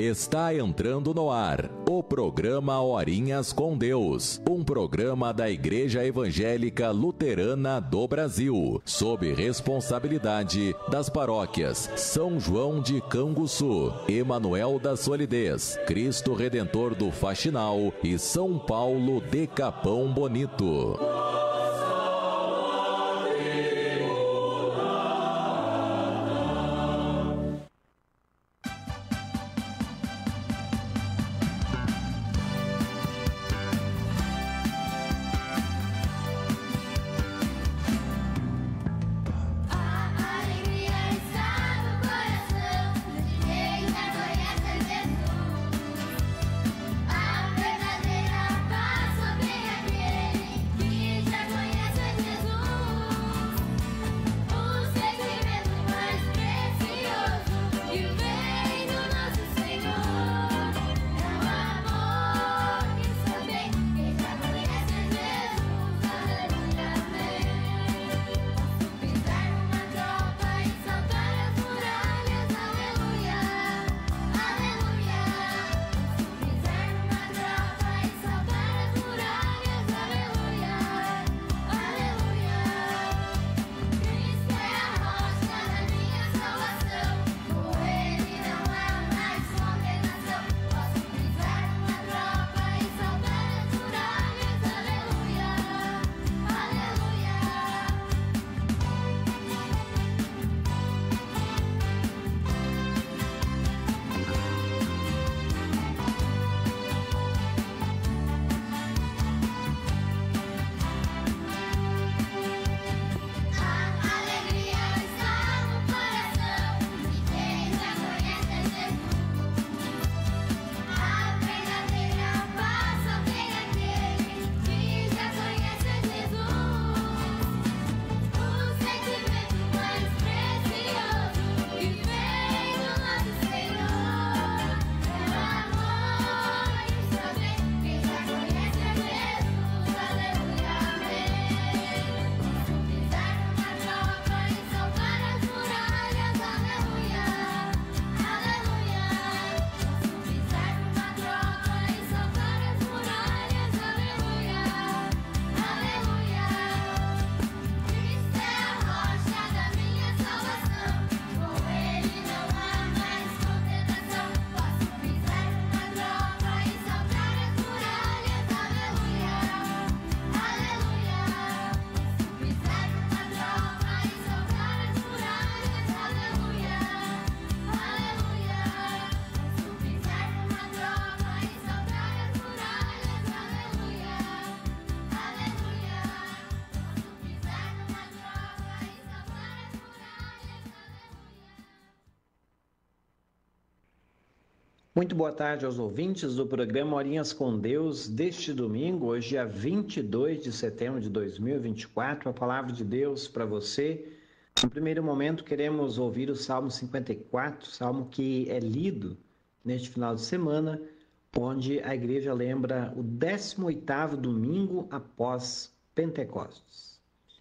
Está entrando no ar o programa Horinhas com Deus, um programa da Igreja Evangélica Luterana do Brasil, sob responsabilidade das paróquias São João de Canguçu, Emanuel da Solidez, Cristo Redentor do Faxinal e São Paulo de Capão Bonito. Muito boa tarde aos ouvintes do programa Horinhas com Deus deste domingo, hoje dia 22 de setembro de 2024. A palavra de Deus para você. No primeiro momento queremos ouvir o Salmo 54, salmo que é lido neste final de semana, onde a igreja lembra o 18º domingo após Pentecostes.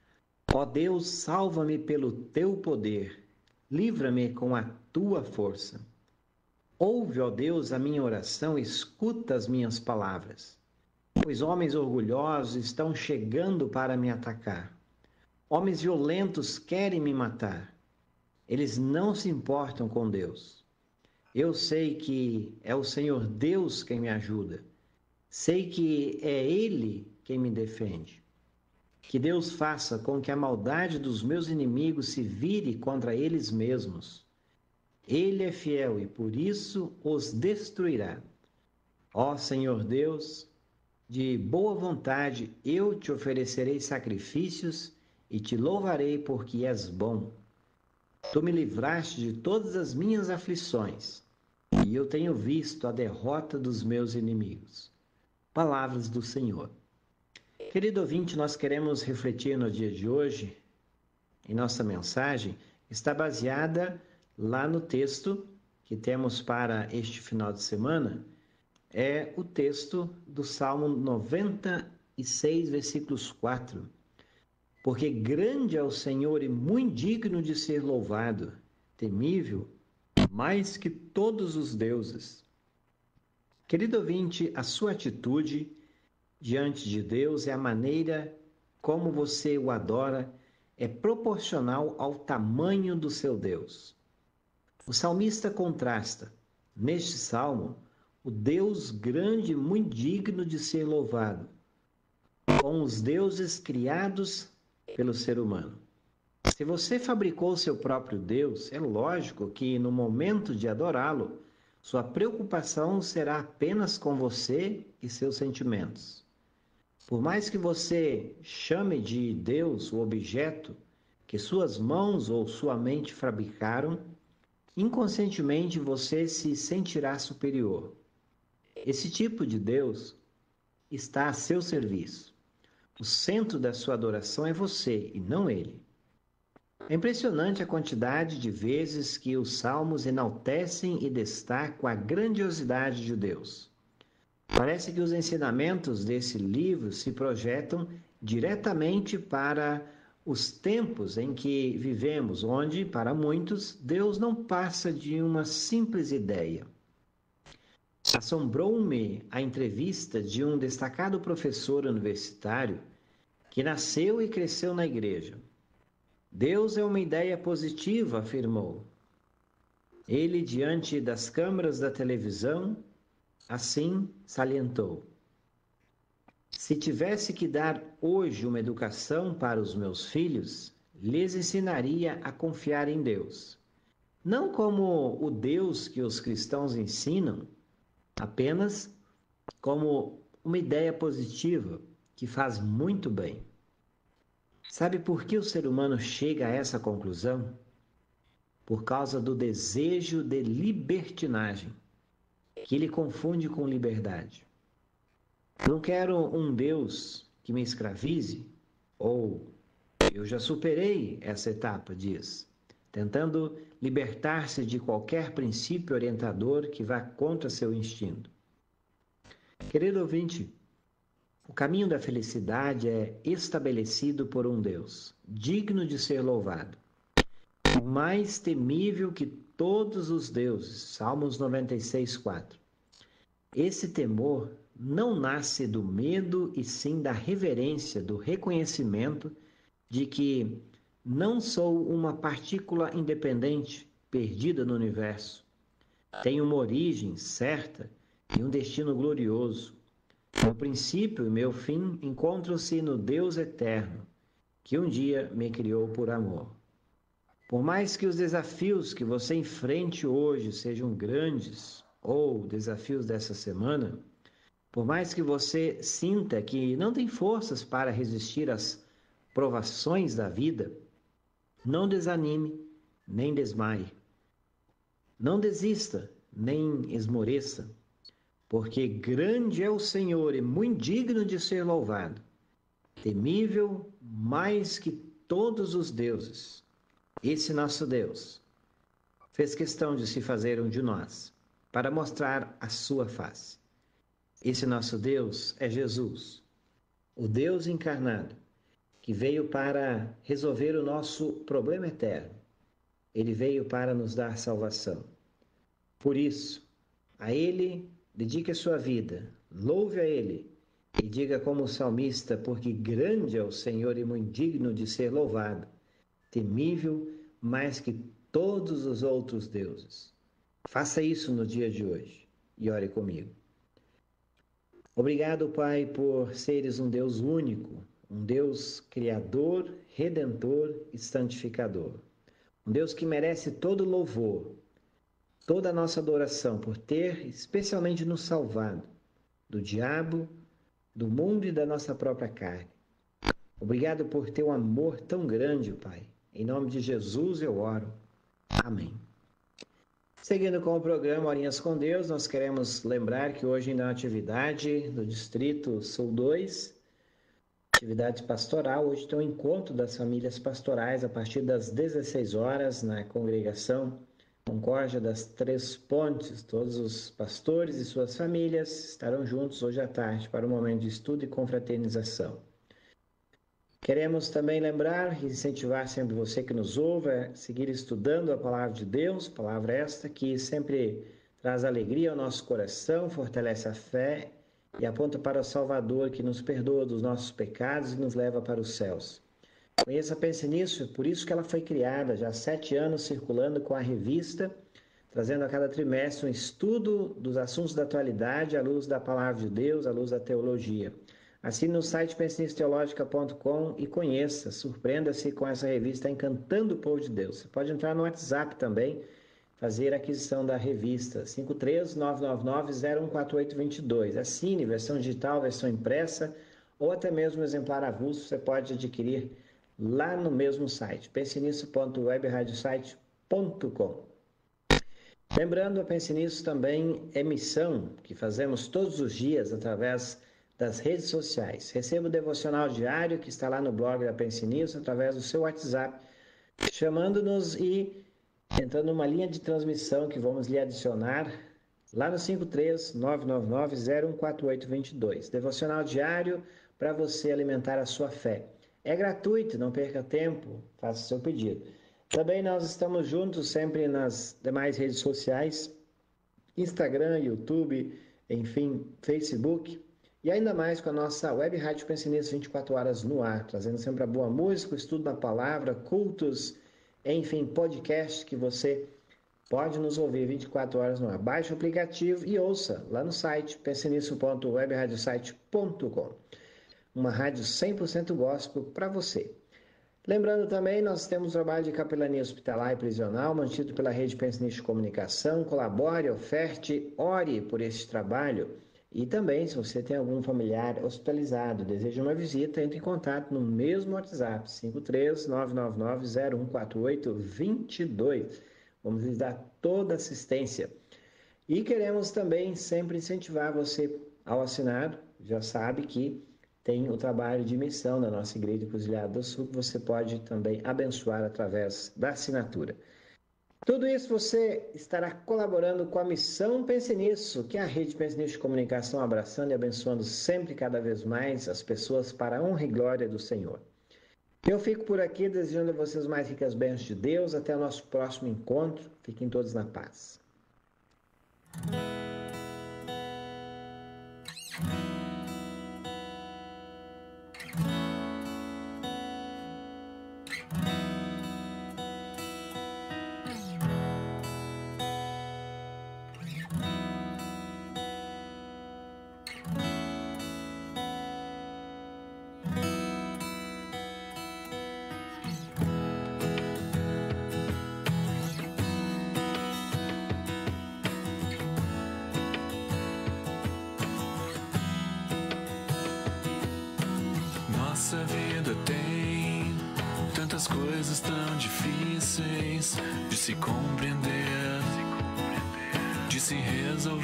Ó Deus, salva-me pelo teu poder, livra-me com a tua força. Ouve, ó Deus, a minha oração, escuta as minhas palavras. Pois homens orgulhosos estão chegando para me atacar. Homens violentos querem me matar. Eles não se importam com Deus. Eu sei que é o Senhor Deus quem me ajuda. Sei que é Ele quem me defende. Que Deus faça com que a maldade dos meus inimigos se vire contra eles mesmos. Ele é fiel e por isso os destruirá. Ó Senhor Deus, de boa vontade eu te oferecerei sacrifícios e te louvarei porque és bom. Tu me livraste de todas as minhas aflições e eu tenho visto a derrota dos meus inimigos. Palavras do Senhor. Querido ouvinte, nós queremos refletir no dia de hoje, em nossa mensagem, está baseada lá no texto que temos para este final de semana, é o texto do Salmo 96, versículos 4. Porque grande é o Senhor e muito digno de ser louvado, temível mais que todos os deuses. Querido ouvinte, a sua atitude diante de Deus é a maneira como você o adora, é proporcional ao tamanho do seu Deus. O salmista contrasta, neste salmo, o Deus grande e muito digno de ser louvado, com os deuses criados pelo ser humano. Se você fabricou seu próprio Deus, é lógico que no momento de adorá-lo, sua preocupação será apenas com você e seus sentimentos. Por mais que você chame de Deus o objeto que suas mãos ou sua mente fabricaram, inconscientemente você se sentirá superior. Esse tipo de Deus está a seu serviço. O centro da sua adoração é você e não ele. É impressionante a quantidade de vezes que os salmos enaltecem e destacam a grandiosidade de Deus. Parece que os ensinamentos desse livro se projetam diretamente para os tempos em que vivemos, onde, para muitos, Deus não passa de uma simples ideia. Assombrou-me a entrevista de um destacado professor universitário que nasceu e cresceu na igreja. Deus é uma ideia positiva, afirmou. Ele, diante das câmeras da televisão, assim salientou: se tivesse que dar hoje uma educação para os meus filhos, lhes ensinaria a confiar em Deus. Não como o Deus que os cristãos ensinam, apenas como uma ideia positiva que faz muito bem. Sabe por que o ser humano chega a essa conclusão? Por causa do desejo de libertinagem, que ele confunde com liberdade. Não quero um Deus que me escravize, ou eu já superei essa etapa, diz, tentando libertar-se de qualquer princípio orientador que vá contra seu instinto. Querido ouvinte, o caminho da felicidade é estabelecido por um Deus, digno de ser louvado, o mais temível que todos os deuses. Salmos 96:4. Esse temor não nasce do medo e sim da reverência, do reconhecimento de que não sou uma partícula independente, perdida no universo. Tenho uma origem certa e um destino glorioso. Meu princípio e meu fim encontram-se no Deus eterno, que um dia me criou por amor. Por mais que os desafios que você enfrente hoje sejam grandes, ou desafios dessa semana, por mais que você sinta que não tem forças para resistir às provações da vida, não desanime, nem desmaie. Não desista, nem esmoreça, porque grande é o Senhor e muito digno de ser louvado, temível mais que todos os deuses. Esse nosso Deus fez questão de se fazer um de nós, para mostrar a sua face. Esse nosso Deus é Jesus, o Deus encarnado, que veio para resolver o nosso problema eterno. Ele veio para nos dar salvação. Por isso, a Ele dedique a sua vida, louve a Ele e diga como o salmista, porque grande é o Senhor e muito digno de ser louvado, temível mais que todos os outros deuses. Faça isso no dia de hoje e ore comigo. Obrigado, Pai, por seres um Deus único, um Deus criador, redentor e santificador. Um Deus que merece todo louvor, toda a nossa adoração por ter especialmente nos salvado do diabo, do mundo e da nossa própria carne. Obrigado por ter um amor tão grande, Pai. Em nome de Jesus eu oro. Amém. Seguindo com o programa Horinhas com Deus, nós queremos lembrar que hoje ainda é uma atividade do Distrito Sul 2, atividade pastoral. Hoje tem um encontro das famílias pastorais a partir das 16 horas na congregação Concórdia das Três Pontes. Todos os pastores e suas famílias estarão juntos hoje à tarde para um momento de estudo e confraternização. Queremos também lembrar e incentivar sempre você que nos ouve a seguir estudando a Palavra de Deus, palavra esta que sempre traz alegria ao nosso coração, fortalece a fé e aponta para o Salvador que nos perdoa dos nossos pecados e nos leva para os céus. Conheça, pense nisso, por isso que ela foi criada, já há 7 anos circulando com a revista, trazendo a cada trimestre um estudo dos assuntos da atualidade à luz da palavra de Deus, à luz da teologia. Assine no site pensionistateologica.com e conheça, surpreenda-se com essa revista Encantando o Povo de Deus. Você pode entrar no WhatsApp também, fazer a aquisição da revista 53999014822. Assine, versão digital, versão impressa ou até mesmo exemplar avulso, você pode adquirir lá no mesmo site, pensenisso.webradiosite.com. Lembrando, a Pense Nisso também é missão que fazemos todos os dias através das redes sociais. Receba o devocional diário que está lá no blog da Pense Nisso através do seu WhatsApp, chamando-nos e entrando numa linha de transmissão que vamos lhe adicionar lá no 53999014822. Devocional diário para você alimentar a sua fé. É gratuito, não perca tempo, faça o seu pedido. Também nós estamos juntos sempre nas demais redes sociais, Instagram, YouTube, enfim, Facebook, e ainda mais com a nossa web rádio Pense Nisso 24 horas no ar, trazendo sempre a boa música, o estudo da palavra, cultos, enfim, podcast que você pode nos ouvir 24 horas no ar. Baixe o aplicativo e ouça lá no site pensenisso.webradiosite.com. Uma rádio 100% gospel para você. Lembrando também, nós temos trabalho de capelania hospitalar e prisional, mantido pela Rede Pense Nisso de Comunicação. Colabore, oferte, ore por esse trabalho. E também, se você tem algum familiar hospitalizado, deseja uma visita, entre em contato no mesmo WhatsApp, 53999014822. Vamos lhes dar toda a assistência. E queremos também sempre incentivar você ao assinar, já sabe que tem o trabalho de missão na nossa Igreja Encruzilhada do Sul, que você pode também abençoar através da assinatura. Tudo isso você estará colaborando com a missão Pense Nisso, que é a Rede Pense Nisso de Comunicação, abraçando e abençoando sempre cada vez mais as pessoas para a honra e glória do Senhor. Eu fico por aqui desejando a vocês mais ricas bênçãos de Deus. Até o nosso próximo encontro. Fiquem todos na paz. Nossa vida tem tantas coisas tão difíceis de se compreender, de se resolver.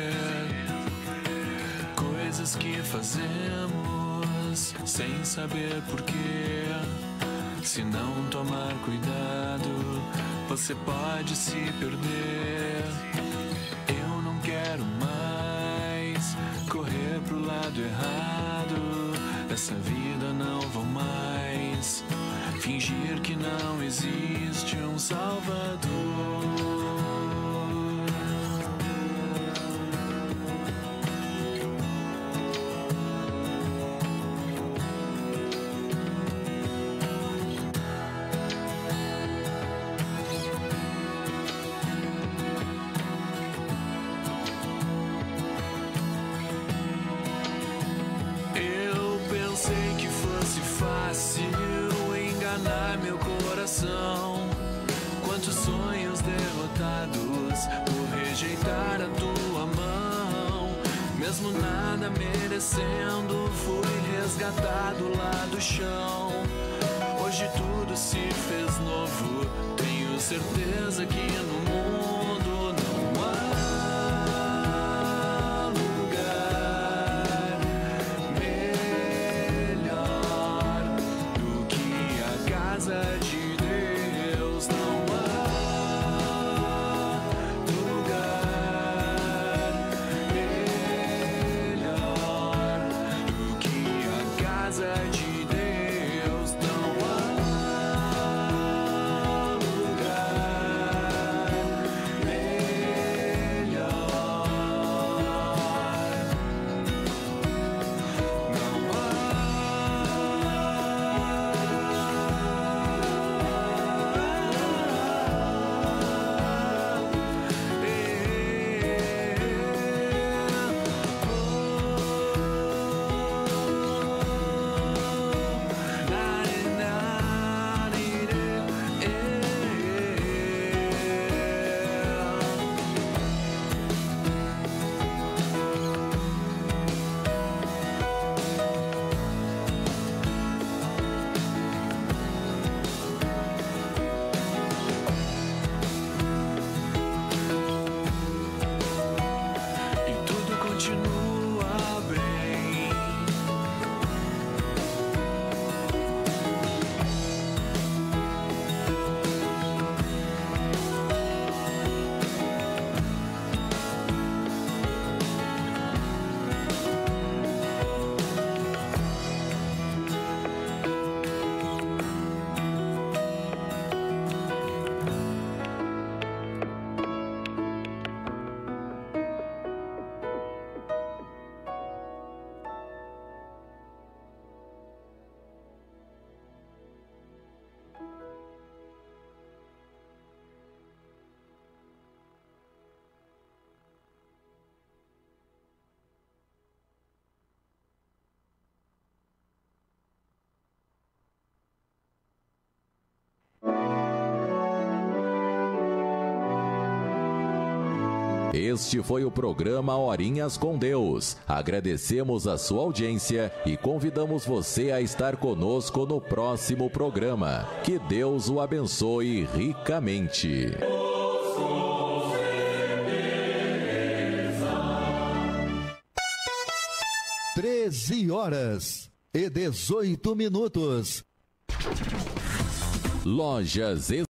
Coisas que fazemos sem saber porquê. Se não tomar cuidado, você pode se perder. Eu não quero mais correr pro lado errado. Essa vida não vou mais fingir que não existe um Salvador. Pensei que fosse fácil enganar meu coração. Quantos sonhos derrotados por rejeitar a tua mão. Mesmo nada merecendo, fui resgatado lá do chão. Hoje tudo se fez novo. Tenho certeza que no mundo não há de Deus, não há lugar melhor do que a casa de Deus, não há Este foi o programa Horinhas com Deus. Agradecemos a sua audiência e convidamos você a estar conosco no próximo programa. Que Deus o abençoe ricamente. 13h18. Lojas